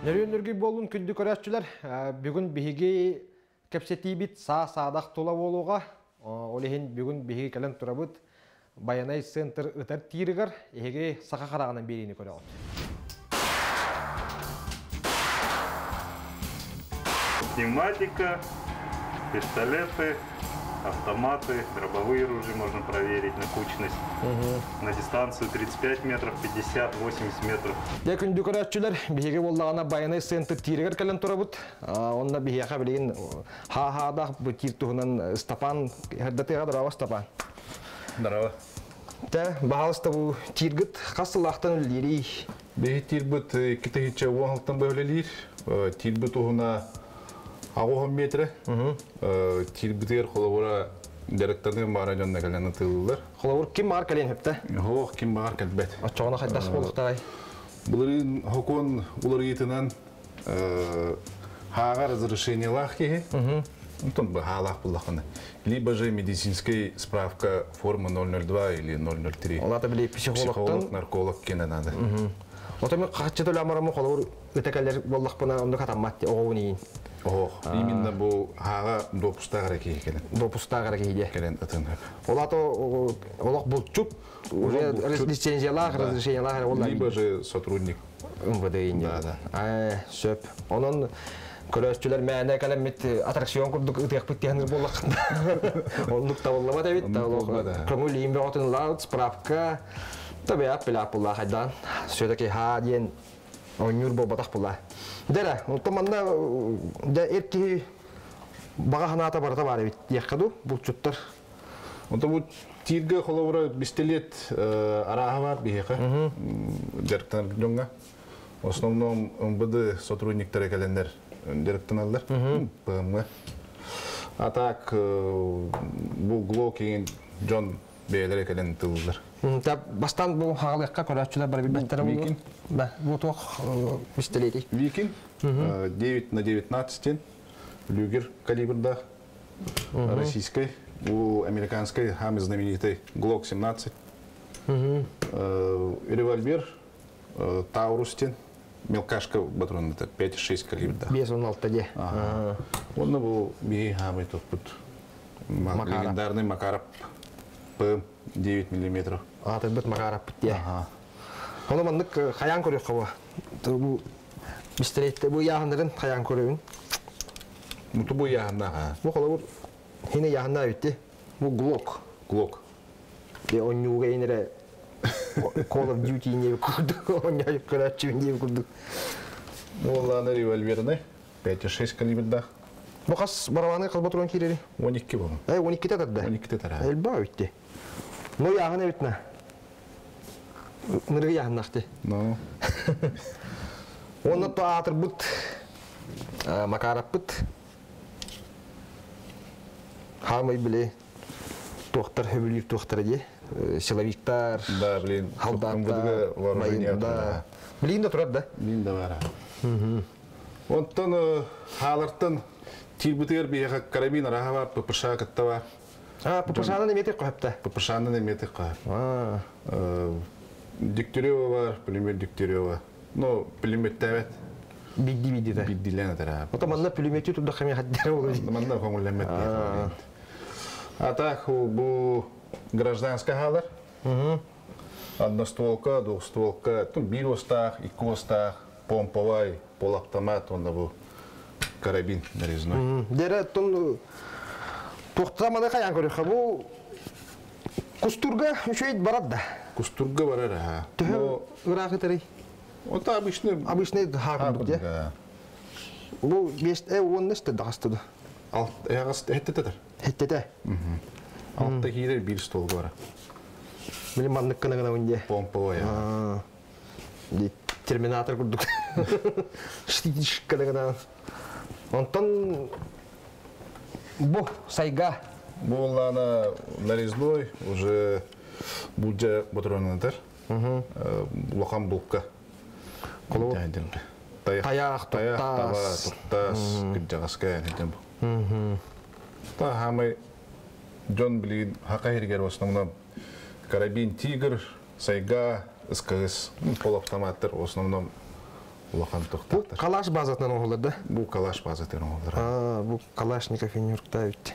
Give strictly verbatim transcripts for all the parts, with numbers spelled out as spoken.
Нөрүнөргү болун күндү көрәчүләр бүгүн биһиги кепсетибит са садак тула болуга олехин бүгүн биһиги келен турабыт Баянай центр ытар тиригер эге сака караганан берини көрөт. Пневматика, пистолеты, автоматы, дробовые ружья можно проверить на кучность. Угу. На дистанцию тридцать пять метров, пятьдесят, восемьдесят метров. Я күндү көрәчүләр биһиги боллагана Баянай центр тиригер келен турабыт. Онда биһига билген ха-хада бу тиртугунан Стапан хаддатыга дурава Стапан. Здорово. Да, баалыста бу тиргит касылактан үлдери. Бе тирбит китегиче уаңлыктан бөлелир. Тирбит угуна агоон метре. Тирбитер холовора директордун баражонна келен тылылар. Холовор ким бар келен хепте? Хох ким бар келбет. Ачагына хайдас болуктагай. Буларын хокон уларытынан хага разрешениялах ке. Тон бы халах булаханы. Либо же медицинская справка формы ноль ноль два или ноль ноль три. Олата биле психолог, нарколог кене надо. Вот мы качты толя мараму холор үтекелер боллак бана онда катаммат огуни. Ох, именно бу хага допустагара кекен. Допустагара кеге. Келен атын. Олата олак булчук уже лицензиялар, разрешениялар олар. Либо же сотрудник МВД. Да, да. А, сөп. Онон көрөчүлөр мәне калемет аттракцион курдук ытык биттенер боллак. Ондук табылма да бит, табылма. Көңүл ийин бөгөтүн лаут справка. Табы аппела пулла хайдан. Сөйдәки ха диен онюр бо батак пулла. Дәре, утманда да эрки бага ханата барата бар бит. Якаду булчуттар. Онда бу тирге холовра пистолет арага бар бихека. Директор жонга. В основном МВД сотрудниктары календар директорлар. ПМ. А так бу глок и Джон Бейлер кален тылдар. Та бастан бу хагалыкка көрөчүлөр бар билбеттер бу. Да, бу ток пистолети. Викинг девять на девятнадцать люгер калибрда российской, у американской самый знаменитый глок семнадцать. Револьвер Таурус мелкашка патрон это пять шесть калибр да. Без он алтаде. Он был бей хамый тот пут. Легендарный Макаров П девять миллиметров. А ты бит Макаров путье. Он мандык хаян көрөк каба. Бу пистолетте бу ягындырын хаян көрөбүн. Муту бу ягында. Бу колор хине ягында битти. Бу глок. Глок. Де онюга инере Call of Duty не курдук, он я короче не курдук. Олланы револьверны пять шесть калибрда. Бу кас барабаны кыз патрон кирери. он iki болу. Ай он iki тетер да. он iki тетер. Элба битти. Ну ягына битне. Ныргы ягынакты. Ну. Оны то атыр бут. Макаров бут. Хамый биле. Доктор хөбүлүк доктор ди. Силовиктар, да, блин, солдаттар, вооружение, да. Блин, да турат, да? Блин, да бара. Онтон халартын тирбутер бияга карабин арага ппша каттава. А, ппшаны неметек коепта. Ппшаны неметек коеп. А. Дегтярева бар, пулемет Дегтярева. Ну, пулемет тавет. Бидди бидди да. Биддилен тара. Ото манна пулеметти туда хами хаддер болду. Манна комулемет. А так бу гражданская халар. Одностволка, двухстволка, ну, бир остах, iki остах, помповай, полуавтомат, он был карабин нарезной. Дере тон тухтамада каян көрөк бу кустурга үшөйт барат да. Кустурга барара. Но ырагытырый. Это обычный обычный хакундук, да. Бу беш э он несте дагастыды. Ал ягас хеттетер. Хеттете. Алтта кире бир стол бар. Билим мандык кына гына үнде. Помповая. А. Ди терминатор курдук. Штиш кына гына. Онтон бу сайга. Булана нарезной уже буде патронатор. Угу. Лохан булка. Коло. Таяк. Таяк, таяк, туттас, гыджагаска дем. Угу. Та хамы Джон блин хакайргер в основном карабин Тигр, Сайга, СКС, полуавтоматтар в основном улахан тоқтақтар. Калаш базасынан оғылыр да? Бұл калаш базатын оғылыр. Бұл Калашников Нью-Йоркта өтті.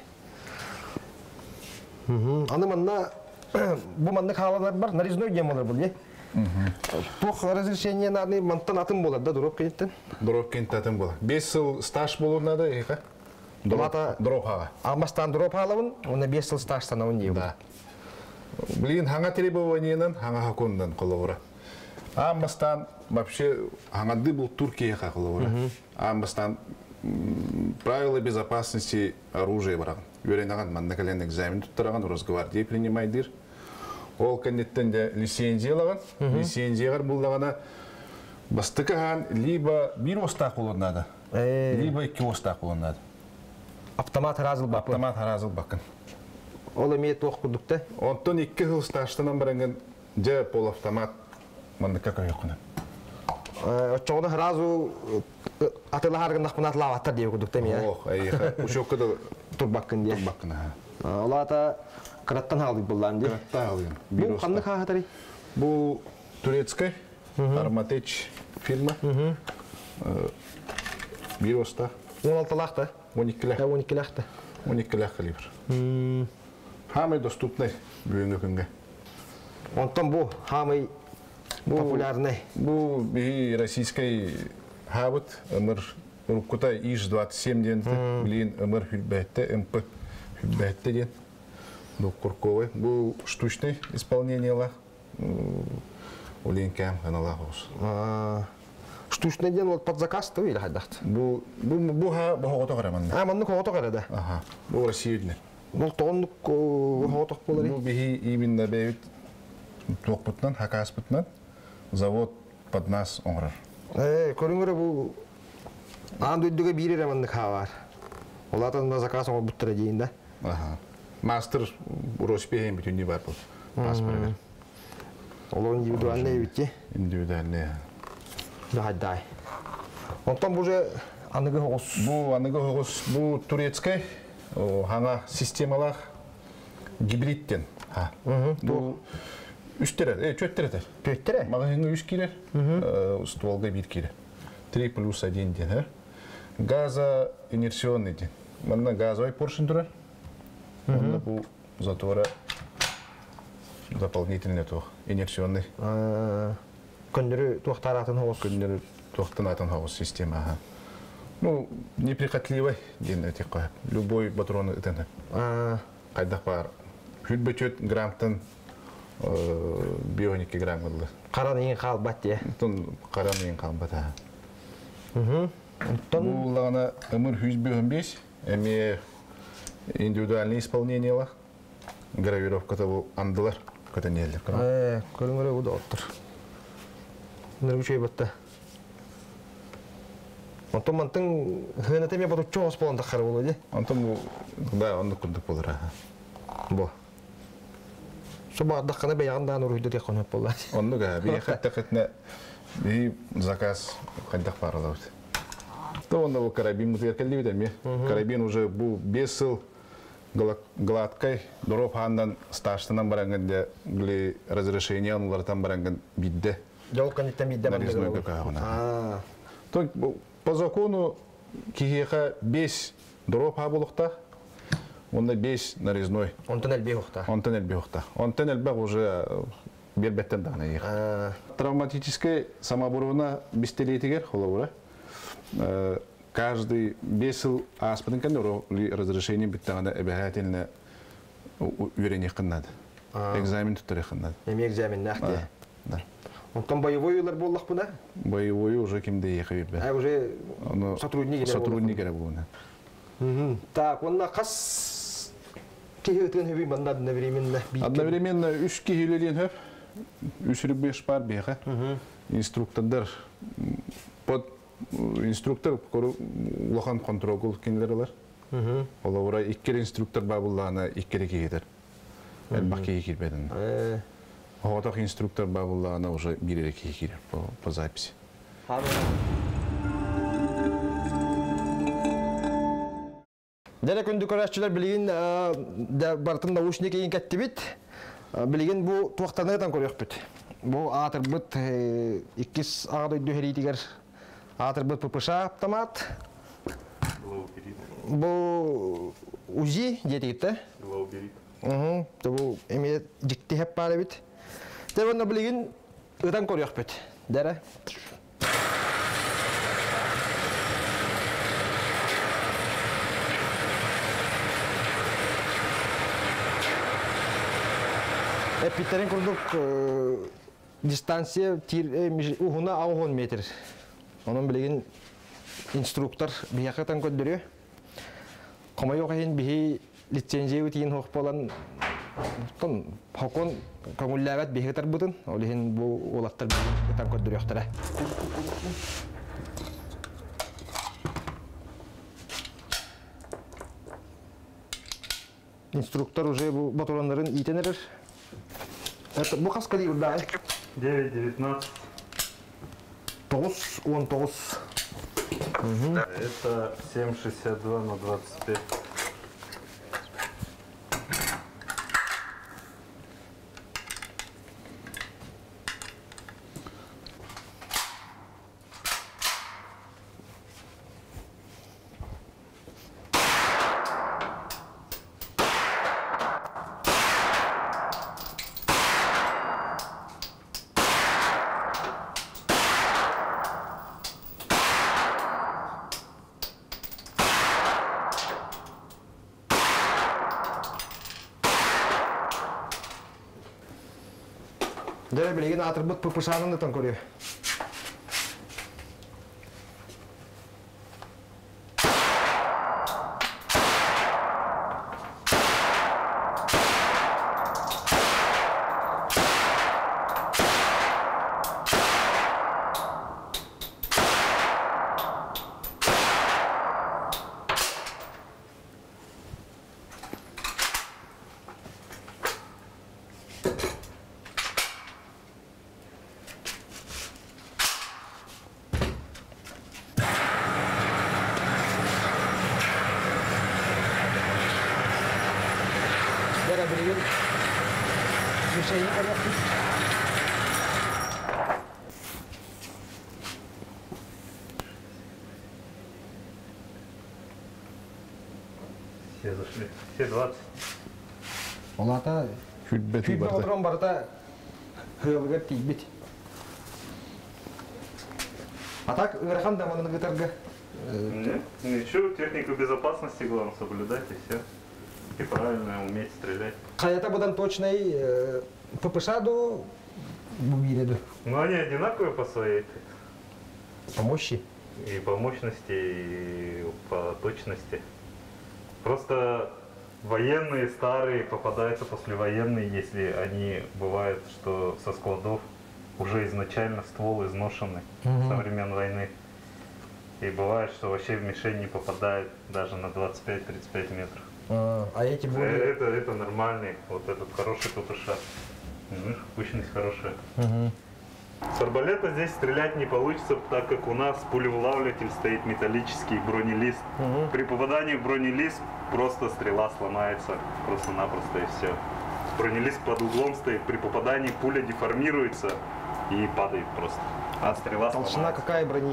Аны манна, бұл манна қалалар бар, нарезной гем олар бұл, е? Бұл разрешение наны мантан атын болар да, дұрып кенттен? Дұрып кенттен атын болар. бес жыл стаж болуына да, еқа? Дұрып хаға. Амастан дұрып халауын, оны бес жыл стаж санауын ебі. Блин, ханга требованиянан, ханга хакундан қолауыра. Амастан, вообще, хангады бұл Туркияға қолауыра. Амастан, правила безопасности оружия бараған. Үйренаған, мандакален экзамен тұттыраған, Росгвардия принимайдыр. Ол кәнеттен де лицензиялаған. Лицензиялар бұлдағана бастықыған либо бір остақ олынады, либо екі остақ олынады. Автомат разыл бақын. Автомат разыл бақын. Ол емейт оқ күрдікті? Онтон екі жыл стажтынан барыңын же полуавтомат мандыка көйіқыны. Отчоғыны разу атылы харғын ақпын атылы аттар дейі күрдікті ме? Оқ, әйіға. Үш оқыды тұрбақын дейі. Тұрбақын, ға. Ола ата қыраттан халдық бұлдан дейі? Қыраттан халдық. Бұл қанды қағатары? Бұл турецкай, Арматеч фильма. Bir osta. он алты лақта? он екі лақ. он екі лақта. он екі лақ калибр. Хамай доступный бүгінгі күнге. Онтан бұл хамай популярный? Бұл бей российской хабыт, өмір Рукута ИЖ двадцать семь денді, білейін өмір хүлбәтті, МП хүлбәтті ден. Бұл Курковый. Бұл штучный исполнение лақ. Олейін кәм ғаналақ осы. Штучный ден ол под заказ-то или хайдақты? Бұл хоғыта қара манны. А, манны хоғыта қара да? Аха. Бұл Россия өдіне. Бұл тоғындық хоғытық болары? Бұл бейі именно бәйіт тоқ бұтынан, хакас бұтынан завод под нас оңырар. Көріңірі бұл аңды өйдігі бейрер аманды қағар. Олатың да заказ оңыр бұттыра дейін да? Аха. Мастер Роспейін бүтінді бар бұл. Паспоры. Ол индивидуальный өйтте? Индивидуальный. Да, хайдай. Онтан бұл же анығы хоғыз? Бұл анығы хоғыз, бұл турецкай, хана системалақ гибридтен. Бұл үштері, е, чөттері. Пөттері? Мағайыңы үш керер, стволға бір керер. три плюс один ден. Газа инерционный ден. Мұнда газовый поршын тұрар. Мұнда бұл затора дополнительный тоқ, инерционный. Көндірі туақтаратын хоғыз? Көндірі туақтанатын хоғыз система. Ну, неприхотливый ден өтек қойып. Любой патроны үтені. Қайдақ бар. Хүлбөтет граммтын бионики грамм ғылды. Қаран ең қал бат де? Қаран ең қал бат. Бұл ғана өмір жүз он бес, әме индивидуальный исполнение лақ. Гравировката бұл андылар көтен елдер. Көріңірі бұл да оттыр. Нұрғы шөй бітті. Онтан мантың ғынаты ме бұты чоғыз боландық қары болу де? Онтан бұл, да, ондық күндік болыр. Бұл. Со бардық қана бәйғандан ұрыйды де қонып болды. Ондық, бей қайтта қытына бей заказ қайдақ барылы өт. Онда бұл карабин мұты еркелі бедер ме? Карабин уже бұл бес жыл гладкай, дұрып хандан стажтынан бараңғанда бұлі разрешение анулардан бараңған бидді. Жол қанеттен бидді нарезной көкағына. По закону кихеха бес дұрып ха болуқта, онда бес нарезной. Онтан әлбе ұқта? Онтан әлбе ұқта. Онтан әлбе уже бербеттен дағына еқ. Травматическая самооборона бестелетігер, қола бұра. Каждый бес жыл аспытын кәнді разрешение біттіғанда обязательно үйрене қыннады. Экзамен тұттары қыннады. Еме экзамен нәқті? Да. Онтан боевой олар болдық бұна? Боевой уже кемде еқі бе. А, уже сотрудник сотрудникер болуына. Так, онна қас кеге өткен өбей банда одновременно? Одновременно үш кегелерден өп, үш рүбеш бар беға. Инструктордар, под инструктор улахан контрол кенлер алар. Ола ура иккер инструктор ба бұллағына иккері кегедер. Әлбақ кеге кербедін. Оғатақ инструктор ба бұллағына уже бірері кеге керер по записи. Дәрі күнді көрәшчілер білген бартын наушник ең кәтті бет. Білген бұл туақтарнығыдан көрек бет. Бұл атыр бұд иккіз ағады өйді херейтігер Атыр бут ППШ автомат. Бу УЗИ детигитте. Глауберит. Угу. Бу эме жикти хеп бары бит. Тебонда билген ыдан көрөк бит. Дәре. Эпитерин курдук дистанция тир ухуна он метр. Onun bilgin instruktör biyakatan köddürü. Koma yok hin bihi lisenziya utiyin hoq bolan ton hakon kamullagat bihitar butun. Olihin bu olattar biyakatan köddürü yoqtara. Instruktör уже bu батуранларын итенер. Это bu kaç kaliber da? девять девятнадцать. Тоус, он тоус. Это семь шестьдесят два на двадцать пять. Дәре билеген атыр бут ППШ-ның да көрү. Bilgin bir şey yapıyor. Все зашли. Все двадцать. Олата Hübbeti Hübbe barda. oturan barda hıyılıga tiyibit. Атак ырхан даманын гытарга. Нет, ничего, технику безопасности главное соблюдать и все. И правильно уметь стрелять. Каята будан точный ППШ-ду бубиреду. Но они одинаковые по своей Помощи. и по мощности, и по точности. Просто военные старые попадаются послевоенные, если они бывают, что со складов уже изначально ствол изношенный со времен войны. И бывает, что вообще в мишень не попадает даже на двадцать пять тридцать пять метров. А, а эти Э, более... Это, это нормальный, вот этот хороший ППШ. Видишь, кучность хорошая. Угу. С арбалета здесь стрелять не получится, так как у нас пулевылавливатель стоит металлический, бронелист. Угу. При попадании в бронелист просто стрела сломается просто-напросто и все. Бронелист под углом стоит, при попадании пуля деформируется и падает просто. А стрела Толщина сломается. какая брони?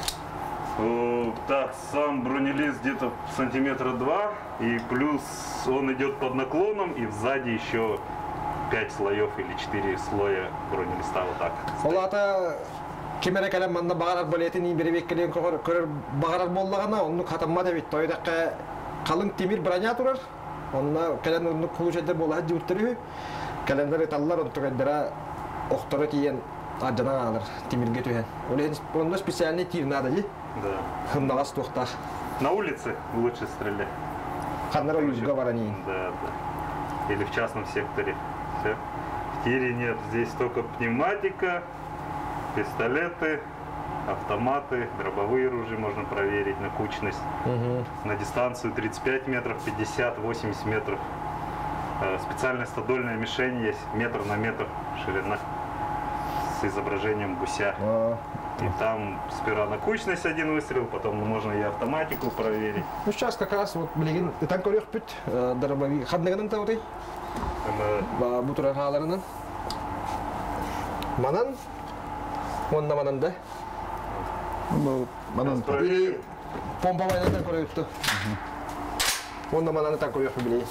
Э, Так, сам бронелист где-то сантиметра два, и плюс он идет под наклоном, и сзади еще пять слоев или четыре слоя бронелиста вот так. Олата кемере калем манда багарар болетин беребек келен көрөр багарар боллагана onu катамма дебит тойдакка калың темир броня турар. Онна келен onu кулучеде бола журттыры. Келендер таллар онтогадра охторо тиен ажана алар темирге төен. Олен онда специальный тир надо ли? Да. Хымнагас тохта. На улице лучше стрелять. Ханнара юзга барани. Да, да. Или в частном секторе. Все. В тире нет. Здесь только пневматика, пистолеты, автоматы, дробовые ружья можно проверить на кучность. Угу. На дистанцию тридцать пять метров, пятьдесят, восемьдесят метров. Э, Специальная стадольная мишень есть, метр на метр ширина, с изображением гуся. А, И там сперва на кучность один выстрел, потом можно и автоматику проверить. ну сейчас как раз вот билген тан көрөк бүт дарабави хаднагынан тауты. Э, Ба бутура халарынан. Манан онна мананда. Ну, манан. И помпа война так корютту. Он на манана так корютту били.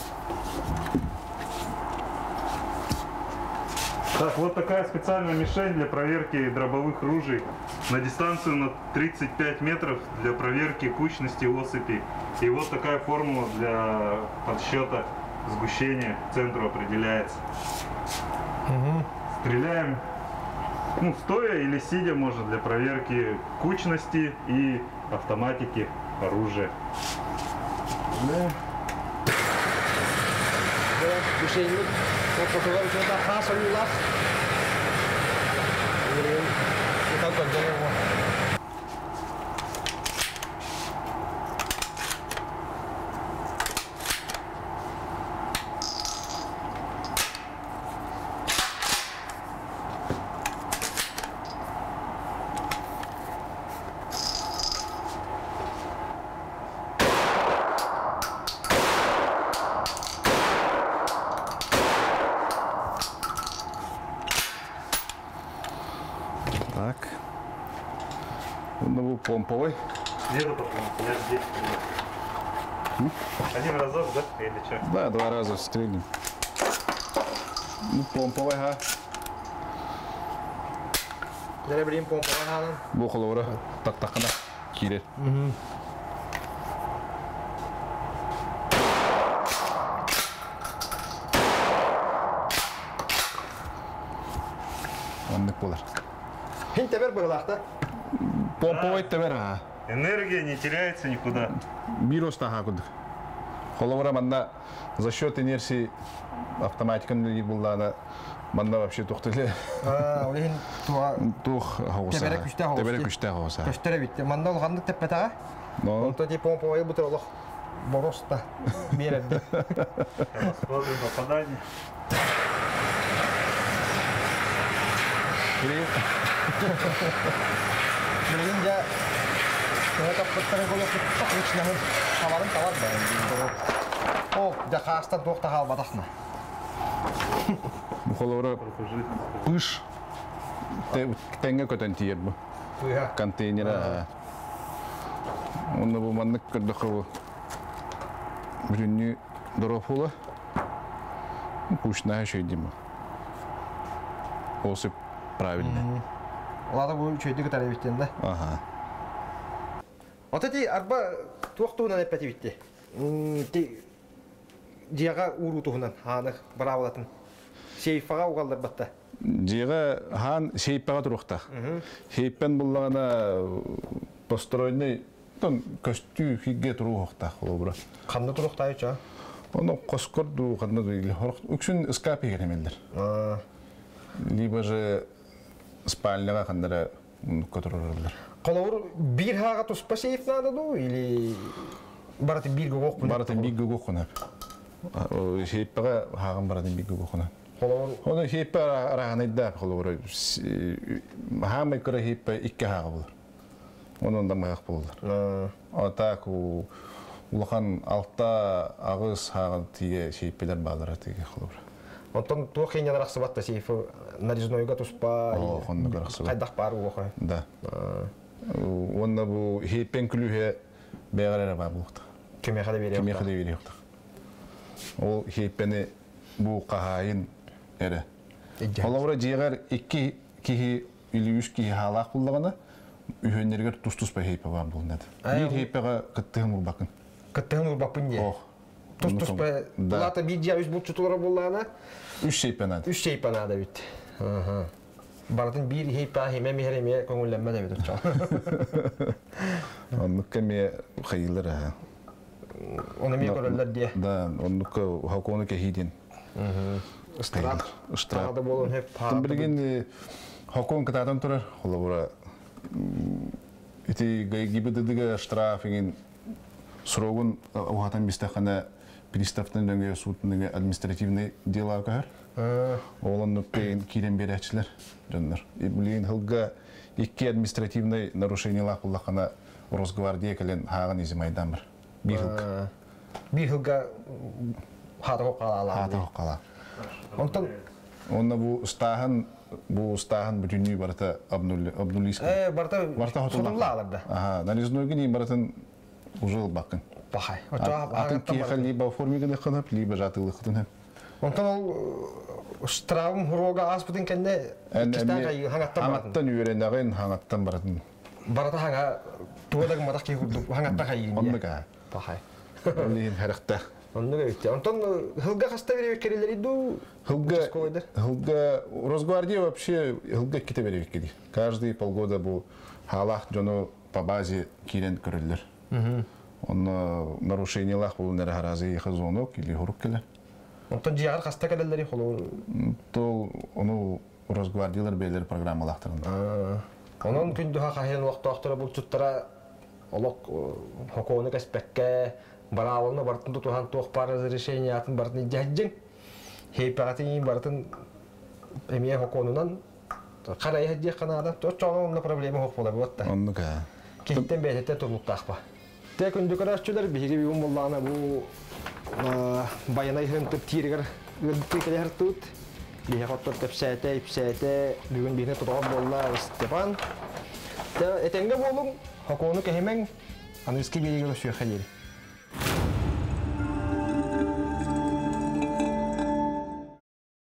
Так, вот такая специальная мишень для проверки дробовых ружей на дистанцию на тридцать пять метров для проверки кучности осыпи. И вот такая формула для подсчета сгущения к центру определяется. Угу. Стреляем, ну, стоя или сидя можно для проверки кучности и автоматики оружия. Да. Да, мишень. Вот такой вот это хасал лас. Вот так вот делаем. Так. Ну, помповый. Где-то потом, я здесь. Один разок, да, или что? Да, два раза стрельнем. Ну, помповый, га. Жаре билим помпа война. Бу холовра тактакана кирет. Андык болар. Хин тебер быгылакта. Помповый тебер, га. Энергия не теряется никуда. Бирос таха кудык. Холовра манда за счет инерции автоматикан ли буллана манда вообще тухтылы. А, олин туа Тух хауса. Тебере күчтә хауса. Тебере күчтә хауса. көштөрө битте. Манда олганды теппетага. Но Он тоди помпа вой бутыр олох. Бороста. Берет. Расходы попадания. Билим я Кena kapıtları böyle tutsak hiç ne havarım tavar ben. O da hasta dokta hal badakna. bu холовра пыш тенге көтөн тиер бу. Туя. Контейнера. Онда бу маннык кырдык бүрүнү дорофула. Пушна шейдим. Осып правильно. Олада bu çöydü gıtarı bitti de. Ага. Отати арба туактуунан эппети битти. Ти диага уурутуунан хаанах барабалатын. Сейфага угалдар батта. Жига хан шейппага турукта. Шейппен буллагана построенный тон костюм хиге турукта холобра. Кандай туруктай ча? Оно коскорду кандай или хорох үксүн эскапи келемелдер. А. Либо же спальняга кандара көтөрөрлөр. Колор бир хага туспа сейф надо ду или бараты бир гок куна? Баратын биг гок куна. Шейппага хаган баратын биг гок куна. Колор Оны шейппа араганда холобра. Хамай кыра шейппа икки хага болор. Онун да маяк болор. Атак у улахан алта агыс хаган тиге шейппелер баалар тиге холобра. Онтон туох хеня рахсы батта сейф нарезноюга туспа. О, хонны рахсы. Кайдах пару гоха. Да. Онда бу шейппен күлүхе бегарера бар булукта. Кеме хада бере. Кеме хада бере. Ол шейппени бу кахайын эре. Олора жегер икки кихи или үч кихи халак буллагана үйөннергер тус-туспа шейппе бар булнат. Бир шейппега кыттыгын булбакын. Кыттыгын булбакын же. Ох. Тус-туспа булата бидja үч бутчутулар буллана. Үч шейппе надо. Үч шейппе надо бит. Ага. Баратын бир шейппе хеме мехереме көңүллөнмө деп отчу. Оннукка ме хайылыр. Оны ме көрөлөр дие. Да, оннукка хаконука хидин. Мм. Штраф. Штраф. Да болон хеп па. Тим билген хакон катадан турар. Холобура ити гибддиге штраф деген срогун ухатан бистахана приставтын дөңгө судтын административный дела кар. Олоннук пейн кирен беречилер жөндөр. Билген хылга икки административный нарушениялар кыллакана Росгвардия келен хагын изимайдан бир. Бир хылга. Бир хылга хата кала. Хата кала. Онтон Онда бу стахын бу стахан бүтүнүй барата обнулийский. Э, барта Барта хотулаларда. Ага, нарезной гини баратын ужыл бакын. Бахай. Атын киехал либо формиганы ханап, либо жатылы хытын. Онтон ол штраум хурога аспытын кенде кистан кай хангаттан баратын. Хангаттан үйренеген хангаттан баратын. Барата ханга туодаг матак ки хурду хангатта кайын. Оннуга. Бахай. Олин характа. Оннуга үтте. Онтон хылга хаста беребек керелери ду. Хылга Хылга Росгвардия вообще хылга ките беребек кеди. Каждые полгода бу халах жоно по базе кирен көрөллөр. Он нарушениялах бу нергаразы хазонок или хуруккеле. Онтон жиар хаста келелери холу. То ону Росгвардиялар белер программалахтырында. Онон күндү хахен вакыт актыра бул чуттара олок хоконы каспекке баралыны бартын тутухан туох пар разрешение атын бартын жаджин. Хейпатин бартын эмие хоконунан карай хадже канада то чоңна проблема хок бола бутта. Оннуга. Кеттен бетете туруктакпа. Те күндү карашчылар биги бигун боллана бу баянай хынтып тиргер гыттыкелер тут. Биге хоттоп тепсете, ипсете, бүгүн бине турган болла Степан. Те этенге болуң хокону кемен аныски бигеле сүйө халер.